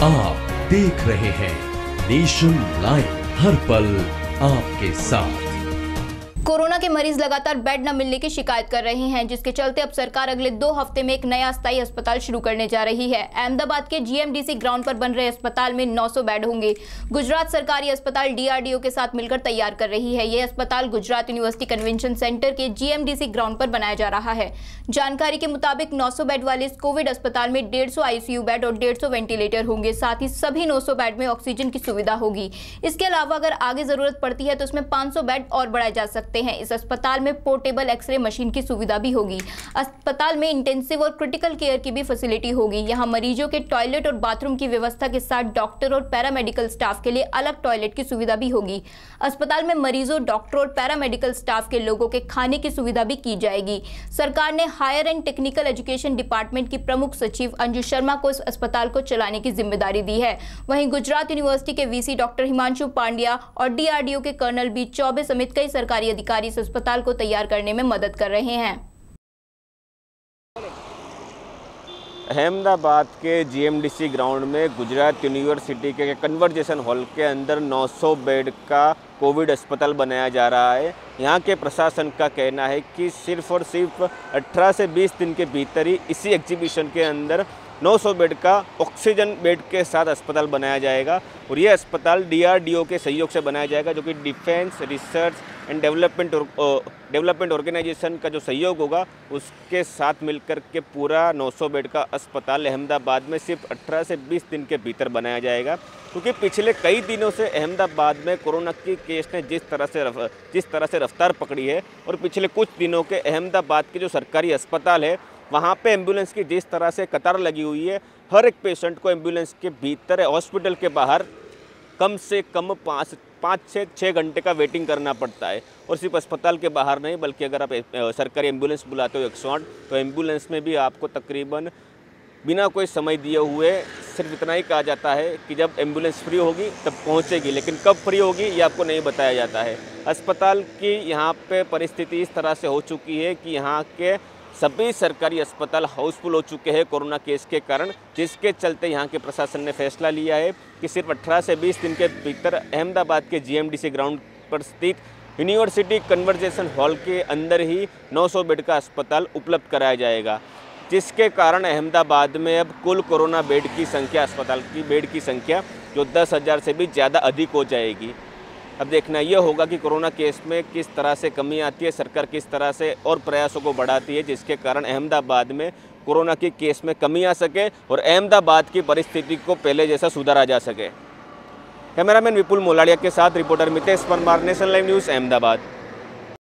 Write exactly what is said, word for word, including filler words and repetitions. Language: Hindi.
आप देख रहे हैं नेशन लाइव, हर पल आपके साथ। कोरोना के मरीज लगातार बेड न मिलने की शिकायत कर रहे हैं, जिसके चलते अब सरकार अगले दो हफ्ते में एक नया अस्थायी अस्पताल शुरू करने जा रही है। अहमदाबाद के जीएमडीसी ग्राउंड पर बन रहे अस्पताल में नौ सौ बेड होंगे। गुजरात सरकारी अस्पताल डीआरडीओ के साथ मिलकर तैयार कर रही है। यह अस्पताल गुजरात यूनिवर्सिटी कन्वेंशन सेंटर के जीएमडीसी ग्राउंड पर बनाया जा रहा है। जानकारी के मुताबिक नौ सौ बेड वाले इस कोविड अस्पताल में डेढ़ सौ आईसीयू बेड और डेढ़ सौ वेंटिलेटर होंगे। साथ ही सभी नौ सौ बेड में ऑक्सीजन की सुविधा होगी। इसके अलावा अगर आगे जरूरत पड़ती है तो उसमें पाँच सौ बेड और बढ़ाए जा सकते हैं। इस अस्पताल में पोर्टेबल एक्सरे मशीन की सुविधा भी होगी। अस्पताल में इंटेंसिव और क्रिटिकल केयर की भी फैसिलिटी होगी। यहां मरीजों के टॉयलेट और बाथरूम की व्यवस्था के साथ डॉक्टर और पैरामेडिकल स्टाफ के लिए अलग टॉयलेट की सुविधा भी होगी। अस्पताल में मरीजों, डॉक्टर और पैरामेडिकल स्टाफ के लोगों के खाने की सुविधा भी की जाएगी। सरकार ने higher and technical education department की प्रमुख सचिव अंजू शर्मा को इस अस्पताल को चलाने की जिम्मेदारी दी है। वहीं गुजरात यूनिवर्सिटी के वीसी डॉक्टर हिमांशु पांड्या और डीआरडीओ के कर्नल बी चौबे समेत कई सरकारी अधिकारी इस अस्पताल को तैयार करने में मदद कर रहे हैं। अहमदाबाद के जीएमडीसी ग्राउंड में गुजरात यूनिवर्सिटी के कन्वर्जेशन हॉल के अंदर नौ सौ बेड का कोविड अस्पताल बनाया जा रहा है। यहाँ के प्रशासन का कहना है कि सिर्फ और सिर्फ अठारह से बीस दिन के भीतर ही इसी एग्जीबिशन के अंदर नौ सौ बेड का ऑक्सीजन बेड के साथ अस्पताल बनाया जाएगा और ये अस्पताल डीआरडीओ के सहयोग से बनाया जाएगा, जो कि defence research and development development organisation का जो सहयोग होगा उसके साथ मिलकर के पूरा नौ सौ बेड का अस्पताल अहमदाबाद में सिर्फ अठारह से बीस दिन के भीतर बनाया जाएगा। क्योंकि पिछले कई दिनों से अहमदाबाद में कोरोना की केस ने जिस तरह से रफ, जिस तरह से रफ्तार पकड़ी है और पिछले कुछ दिनों के अहमदाबाद के जो सरकारी अस्पताल है वहाँ पे एम्बुलेंस की जिस तरह से कतार लगी हुई है, हर एक पेशेंट को एम्बुलेंस के भीतर हॉस्पिटल के बाहर कम से कम पाँच पाँच से छः घंटे का वेटिंग करना पड़ता है। और सिर्फ अस्पताल के बाहर नहीं, बल्कि अगर आप सरकारी एम्बुलेंस बुलाते हो एक सौ आठ, तो एम्बुलेंस में भी आपको तकरीबन बिना कोई समय दिए हुए सिर्फ इतना ही कहा जाता है कि जब एम्बुलेंस फ्री होगी तब पहुंचेगी, लेकिन कब फ्री होगी ये आपको नहीं बताया जाता है। अस्पताल की यहाँ पे परिस्थिति इस तरह से हो चुकी है कि यहाँ के सभी सरकारी अस्पताल हाउसफुल हो चुके हैं कोरोना केस के कारण, जिसके चलते यहाँ के प्रशासन ने फैसला लिया है कि सिर्फ अठारह से बीस दिन के भीतर अहमदाबाद के जीएमडीसी ग्राउंड पर स्थित यूनिवर्सिटी कन्वर्जेशन हॉल के अंदर ही नौ सौ बेड का अस्पताल उपलब्ध कराया जाएगा, जिसके कारण अहमदाबाद में अब कुल कोरोना बेड की संख्या, अस्पताल की बेड की संख्या जो दस हज़ार से भी ज़्यादा अधिक हो जाएगी। अब देखना यह होगा कि कोरोना केस में किस तरह से कमी आती है, सरकार किस तरह से और प्रयासों को बढ़ाती है, जिसके कारण अहमदाबाद में कोरोना के केस में कमी आ सके और अहमदाबाद की परिस्थिति को पहले जैसा सुधारा जा सके। कैमरामैन विपुल मोलाड़िया के साथ reporter Mitesh Parmar, national live news, Ahmedabad.